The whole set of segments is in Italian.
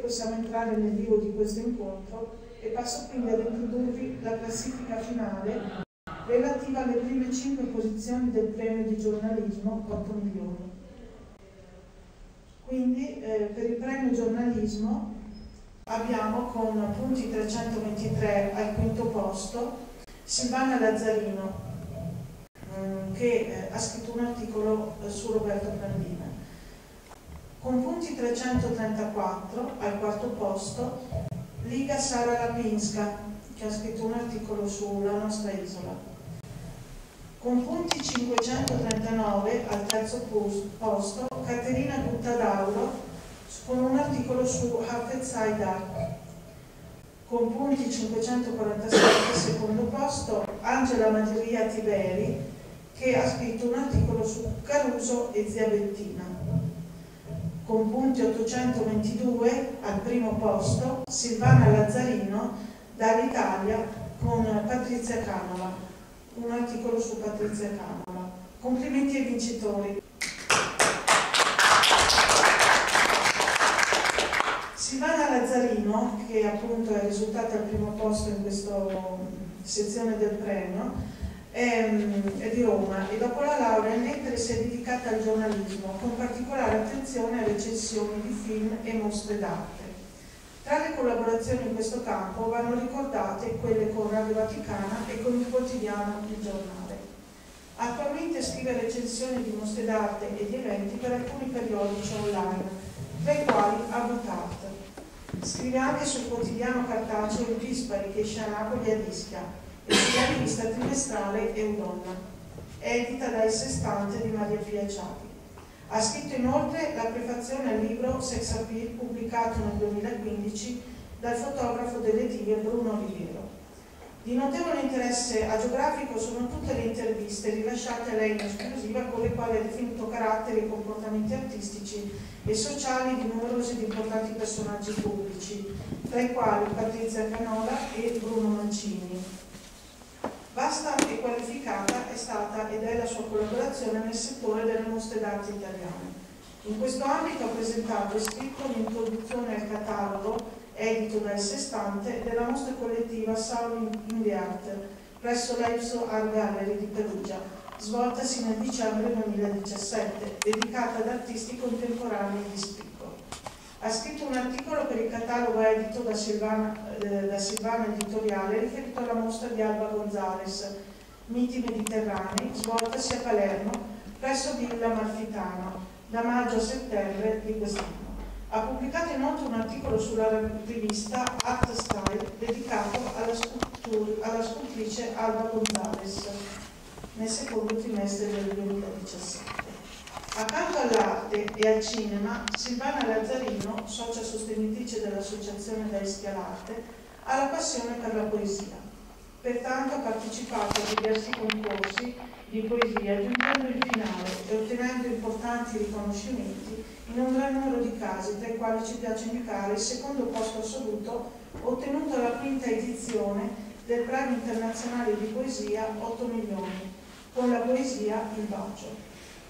possiamo entrare nel vivo di questo incontro e passo quindi ad introdurvi la classifica finale relativa alle prime 5 posizioni del premio di giornalismo 8 milioni. Quindi per il premio giornalismo abbiamo con punti 323 al quinto posto Silvana Lazzarino, che ha scritto un articolo su Roberto Brandina. Con punti 334 al quarto posto Liga Sara Lapinska, che ha scritto un articolo sulla nostra isola. Con punti 539 al terzo posto Caterina Guttadauro con un articolo su Hafez Haidar. Con punti 547 al secondo posto Angela Maria Tiberi, che ha scritto un articolo su Caruso e Zia Bettina. Con punti 822 al primo posto Silvana Lazzarino dall'Italia con Patrizia Canova, un articolo su Patrizia Canova. Complimenti ai vincitori. Silvana Lazzarino, che appunto è risultata al primo posto in questa sezione del premio, è di Roma e dopo la laurea in lettere si è dedicata al giornalismo, con particolare attenzione a recensioni di film e mostre d'arte. Tra le collaborazioni in questo campo vanno ricordate quelle con Radio Vaticana e con il quotidiano Il Giornale. Attualmente scrive recensioni di mostre d'arte e di eventi per alcuni periodici online, tra i quali Habitat. Scrive anche sul quotidiano cartaceo Il Dispari, che esce a Napoli e a Ischia, e sulla rivista trimestrale Eudonna, edita da Il Sestante di Maria Pia Ciapi. Ha scritto inoltre la prefazione al libro Sex Appeal, pubblicato nel 2015 dal fotografo delle TV Bruno Oliviero. Di notevole interesse agiografico sono tutte le interviste rilasciate a lei in esclusiva, con le quali ha definito caratteri e comportamenti artistici e sociali di numerosi ed importanti personaggi pubblici, tra i quali Patrizia Canova e Bruno Mancini. Vasta e qualificata è stata ed è la sua collaborazione nel settore delle mostre d'arte italiane. In questo ambito ha presentato e scritto l'introduzione al catalogo, edito da Il Sestante, della mostra collettiva Sound in the Art presso l'Epso Art Gallery di Perugia, svoltasi nel dicembre 2017, dedicata ad artisti contemporanei di spicco. Ha scritto un articolo per il catalogo edito da Silvana Editoriale riferito alla mostra di Alba Gonzales, Miti Mediterranei, svoltasi a Palermo presso Villa Amalfitano da maggio a settembre di quest'anno. Ha pubblicato inoltre un articolo sulla rivista Art Style dedicato alla scultrice Alba Gonzales nel secondo trimestre del 2017. Accanto all'arte e al cinema, Silvana Lazzarino, socia sostenitrice dell'associazione Da Ischia all'Arte, ha la passione per la poesia. Pertanto ha partecipato a diversi concorsi di poesia, giungendo in finale e ottenendo importanti riconoscimenti in un gran numero di casi, tra i quali ci piace indicare il secondo posto assoluto ottenuto alla quinta edizione del Premio Internazionale di Poesia 8 milioni, con la poesia Il Bacio.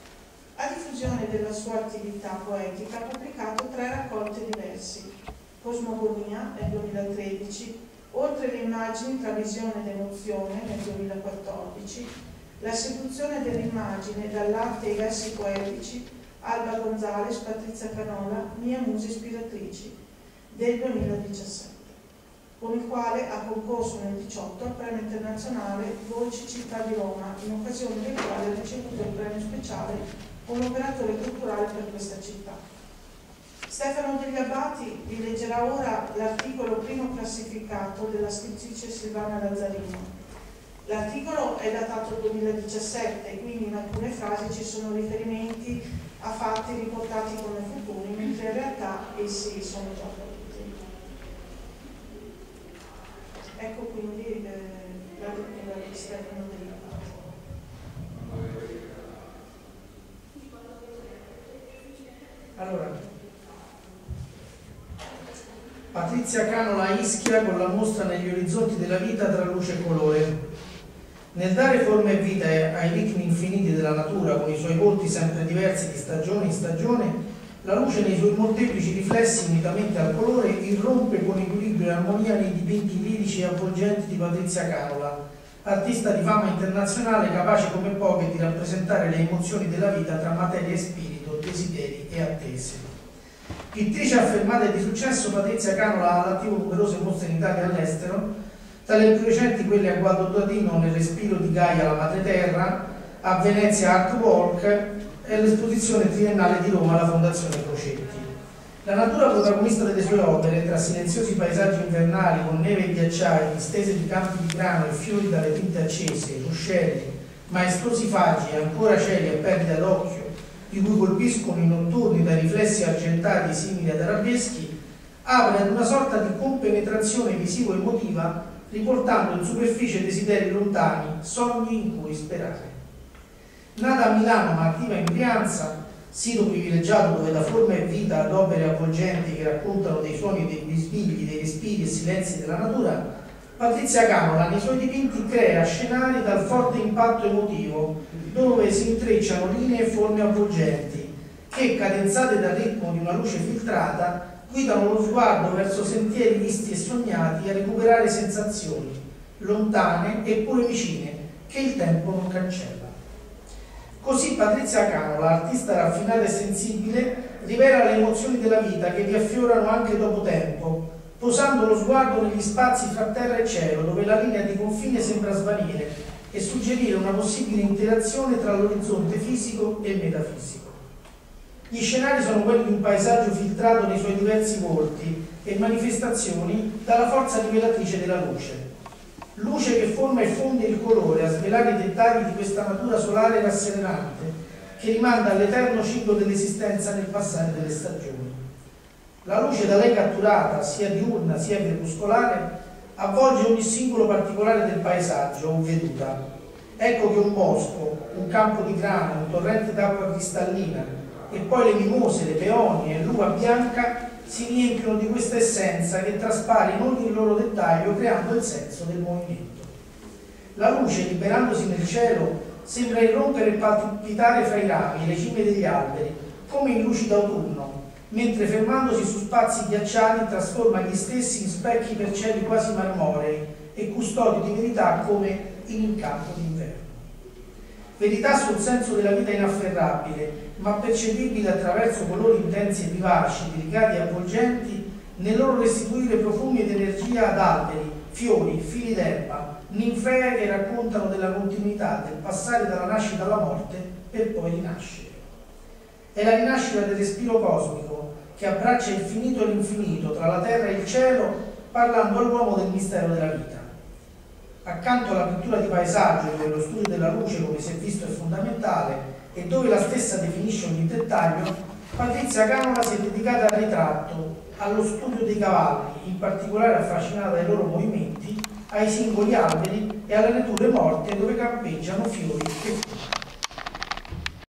A diffusione della sua attività poetica ha pubblicato 3 raccolte di versi: Cosmogonia nel 2013, Oltre le immagini tra visione ed emozione nel 2014, La seduzione dell'immagine dall'arte ai versi poetici, Alba Gonzales, Patrizia Canola, Mie muse ispiratrici del 2017, con il quale ha concorso nel 2018 al Premio Internazionale Voci Città di Roma, in occasione del quale ha ricevuto il premio speciale come operatore culturale per questa città. Stefano Degli Abbati vi leggerà ora l'articolo primo classificato della scrittrice Silvana Lazzarino. L'articolo è datato 2017, quindi in alcune frasi ci sono riferimenti a fatti riportati come futuri, mentre in realtà essi sono già accaduti. Ecco quindi la lettura di Stefano Degli Abbati. Allora, Patrizia Canola a Ischia con la mostra Negli orizzonti della vita tra luce e colore. Nel dare forma e vita ai ritmi infiniti della natura, con i suoi volti sempre diversi di stagione in stagione, La luce nei suoi molteplici riflessi, unitamente al colore, irrompe con equilibrio e armonia nei dipinti lirici e avvolgenti di Patrizia Canola, artista di fama internazionale capace come poche di rappresentare le emozioni della vita tra materia e spirito, desideri e attese. Pittrice affermata e di successo, Patrizia Canola ha all'attivo numerose mostre in Italia e all'estero, tra le più recenti quelle a Guadalcanal nel respiro di Gaia, la madre terra, a Venezia Art Walk e l'esposizione triennale di Roma alla Fondazione Crocetti. La natura protagonista delle sue opere, tra silenziosi paesaggi invernali con neve e ghiacciai, distese di campi di grano e fiori dalle tinte accese, ruscelli, maestosi faggi e ancora cieli a perdita d'occhio, di cui colpiscono i notturni dai riflessi argentati simili ad arabeschi, apre ad una sorta di compenetrazione visivo-emotiva, riportando in superficie desideri lontani, sogni in cui sperare. Nata a Milano ma attiva in Brianza, sito privilegiato dove da forma e vita ad opere avvolgenti che raccontano dei suoni, dei risvigli, dei respiri e silenzi della natura, Patrizia Canola nei suoi dipinti crea scenari dal forte impatto emotivo, dove si intrecciano linee e forme avvolgenti, che, cadenzate dal ritmo di una luce filtrata, guidano lo sguardo verso sentieri visti e sognati a recuperare sensazioni, lontane eppure vicine, che il tempo non cancella. Così Patrizia Canola, artista raffinata e sensibile, rivela le emozioni della vita che vi affiorano anche dopo tempo, posando lo sguardo negli spazi fra terra e cielo, dove la linea di confine sembra svanire e suggerire una possibile interazione tra l'orizzonte fisico e metafisico. Gli scenari sono quelli di un paesaggio filtrato nei suoi diversi volti e manifestazioni dalla forza rivelatrice della luce. Luce che forma e fonde il colore a svelare i dettagli di questa natura solare rasserenante che rimanda all'eterno ciclo dell'esistenza nel passare delle stagioni. La luce da lei catturata, sia diurna sia crepuscolare, avvolge ogni singolo particolare del paesaggio o veduta. Ecco che un bosco, un campo di grano, un torrente d'acqua cristallina e poi le mimose, le peonie e l'uva bianca si riempiono di questa essenza che traspare in ogni loro dettaglio creando il senso del movimento. La luce, liberandosi nel cielo, sembra irrompere e palpitare fra i rami e le cime degli alberi, come in luci d'autunno, mentre fermandosi su spazi ghiacciati trasforma gli stessi in specchi per cieli quasi marmorei e custodi di verità come in incanto d'inverno. Verità sul senso della vita inafferrabile, ma percepibile attraverso colori intensi e vivaci, delicati e avvolgenti, nel loro restituire profumi ed energia ad alberi, fiori, fili d'erba, ninfee che raccontano della continuità, del passare dalla nascita alla morte per poi rinascere. È la rinascita del respiro cosmico che abbraccia il finito e l'infinito tra la terra e il cielo, parlando all'uomo del mistero della vita. Accanto alla pittura di paesaggio, dove lo studio della luce, come si è visto, è fondamentale e dove la stessa definisce ogni dettaglio, Patrizia Canola si è dedicata al ritratto, allo studio dei cavalli, in particolare affascinata dai loro movimenti, ai singoli alberi e alle nature morte dove campeggiano fiori e